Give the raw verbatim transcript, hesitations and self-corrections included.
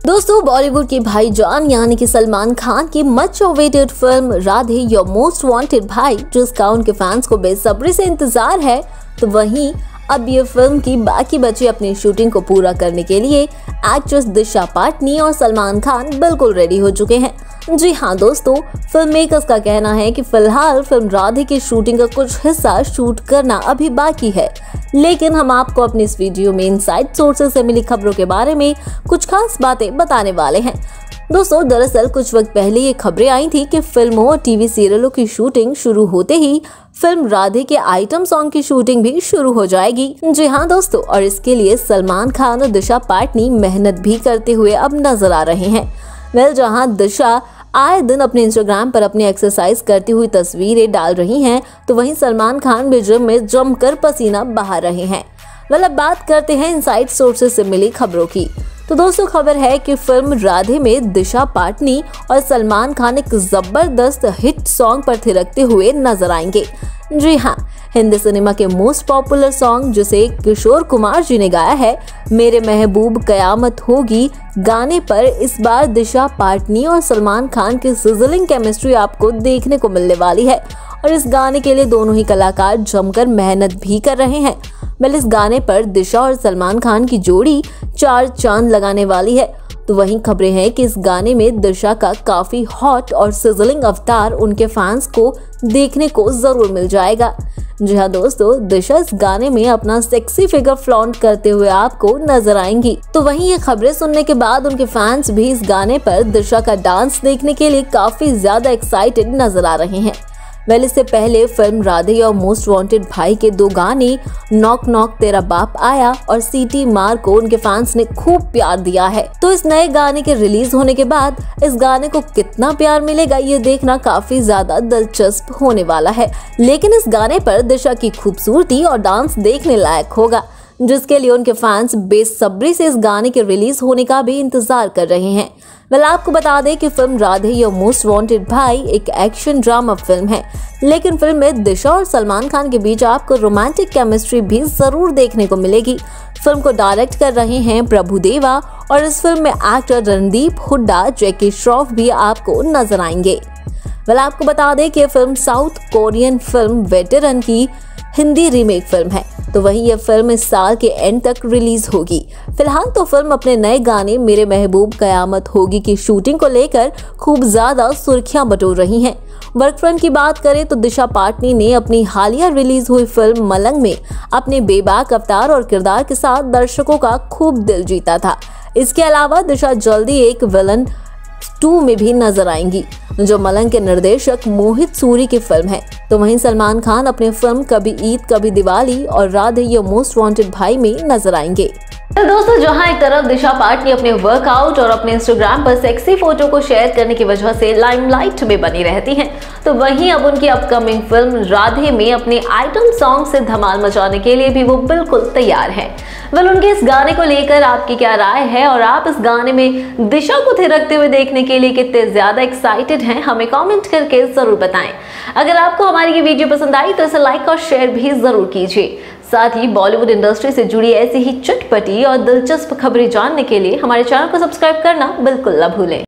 दोस्तों, बॉलीवुड की भाईजान यानी कि सलमान खान की much awaited film Radhe your most wanted Bhai, जिसका उनके फैंस को बेसब्री से इंतजार है, तो वहीं अब ये फिल्म की बाकी बची अपनी शूटिंग को पूरा करने के लिए एक्ट्रेस दिशा पाटनी और सलमान खान बिल्कुल रेडी हो चुके हैं। जी हाँ दोस्तों, फिल्म मेकर्स का कहना है कि फिलहाल फिल्म राधे की शूटिंग का कुछ हिस्सा शूट करना अभी बाकी है, लेकिन हम आपको अपनी इस वीडियो में इनसाइड सोर्सेज से मिली खबरों के बारे में कुछ खास बातें बताने वाले हैं। दोस्तों, दरअसल कुछ वक्त पहले ये खबरें आई थी कि फिल्मों और टीवी सीरियलों की शूटिंग शुरू होते ही फिल्म राधे के आइटम सॉन्ग की शूटिंग भी शुरू हो जाएगी। जी हाँ दोस्तों, और इसके लिए सलमान खान और दिशा पाटनी मेहनत भी करते हुए अब नजर आ रहे हैं। वेल, जहाँ दिशा आए दिन अपने इंस्टाग्राम पर अपनी एक्सरसाइज करती हुई तस्वीरें डाल रही हैं, तो वहीं सलमान खान भी जिम में जमकर पसीना बहा रहे हैं। वेल, अब बात करते हैं इनसाइड सोर्सेज से मिली खबरों की। तो दोस्तों, खबर है कि फिल्म राधे में दिशा पाटनी और सलमान खान एक जबरदस्त हिट सॉन्ग पर थिरकते हुए नजर आएंगे। जी हाँ, हिंदी सिनेमा के मोस्ट पॉपुलर सॉन्ग जिसे किशोर कुमार जी ने गाया है, मेरे महबूब कयामत होगी, गाने पर इस बार दिशा पाटनी और सलमान खान की सिजलिंग केमिस्ट्री आपको देखने को मिलने वाली है और इस गाने के लिए दोनों ही कलाकार जमकर मेहनत भी कर रहे हैं। वेल, इस गाने पर दिशा और सलमान खान की जोड़ी चार चांद लगाने वाली है। तो वहीं खबरें हैं कि इस गाने में दिशा का काफी हॉट और सिजलिंग अवतार उनके फैंस को देखने को जरूर मिल जाएगा। जी हाँ दोस्तों, दिशा इस गाने में अपना सेक्सी फिगर फ्लॉन्ट करते हुए आपको नजर आएंगी। तो वहीं ये खबरें सुनने के बाद उनके फैंस भी इस गाने पर दिशा का डांस देखने के लिए काफी ज्यादा एक्साइटेड नजर आ रहे हैं। वेल, इससे पहले film Radhe your most wanted Bhai के दो गाने नॉक नॉक तेरा बाप आया और सीटी मार को उनके फैंस ने खूब प्यार दिया है। तो इस नए गाने के रिलीज होने के बाद इस गाने को कितना प्यार मिलेगा ये देखना काफी ज्यादा दिलचस्प होने वाला है। लेकिन इस गाने पर दिशा की खूबसूरती और डांस देखने लायक होगा, जिसके लिए उनके फैंस बेसब्री से इस गाने के रिलीज होने का भी इंतजार कर रहे हैं। वेल, आपको बता दें कि film Radhe your most wanted Bhai एक एक्शन ड्रामा फिल्म है, लेकिन फिल्म में दिशा और सलमान खान के बीच आपको रोमांटिक केमिस्ट्री भी जरूर देखने को मिलेगी। फिल्म को डायरेक्ट कर रहे हैं प्रभुदेवा और इस फिल्म में एक्टर रणदीप हुड्डा, जैकी श्रॉफ भी आपको नजर आएंगे। वेल, आपको बता दें कि film south Korean film Veteran की हिंदी रीमेक फिल्म है, तो वहीं यह फिल्म इस साल के एंड तक रिलीज होगी। फिलहाल तो फिल्म अपने नए गाने मेरे महबूब कयामत होगी की शूटिंग को लेकर खूब ज्यादा सुर्खियां बटोर रही हैं। वर्क फ्रंट की बात करें तो दिशा पाटनी ने अपनी हालिया रिलीज हुई फिल्म मलंग में अपने बेबाक अवतार और किरदार के साथ दर्शकों का खूब दिल जीता था। इसके अलावा दिशा जल्दी एक विलन टू में भी नजर आएंगी, जो मलंग के निर्देशक मोहित सूरी की फिल्म है। तो वहीं सलमान खान अपने फिल्म कभी ईद कभी दिवाली और राधे योर मोस्ट वांटेड भाई में नजर आएंगे। तो दोस्तों, जहां एक तरफ दिशा पाटनी अपने वर्कआउट और अपने इंस्टाग्राम पर सेक्सी फोटो को शेयर करने की वजह से लाइमलाइट में बनी रहती हैं, तो वहीं अब उनकी अपकमिंग फिल्म राधे में अपने आइटम सॉन्ग से धमाल मचाने के लिए भी वो बिल्कुल तैयार हैं। वेल, उनके इस गाने को लेकर आपकी क्या राय है और आप इस गाने में दिशा को थिरकते हुए देखने के लिए कितने ज्यादा एक्साइटेड हैं, हमें कमेंट करके जरूर बताएं। अगर आपको हमारी ये वीडियो पसंद आई तो इसे लाइक और शेयर भी जरूर कीजिए। साथ ही बॉलीवुड इंडस्ट्री से जुड़ी ऐसी ही चटपटी और दिलचस्प खबरें जानने के लिए हमारे चैनल को सब्सक्राइब करना बिल्कुल न भूलें।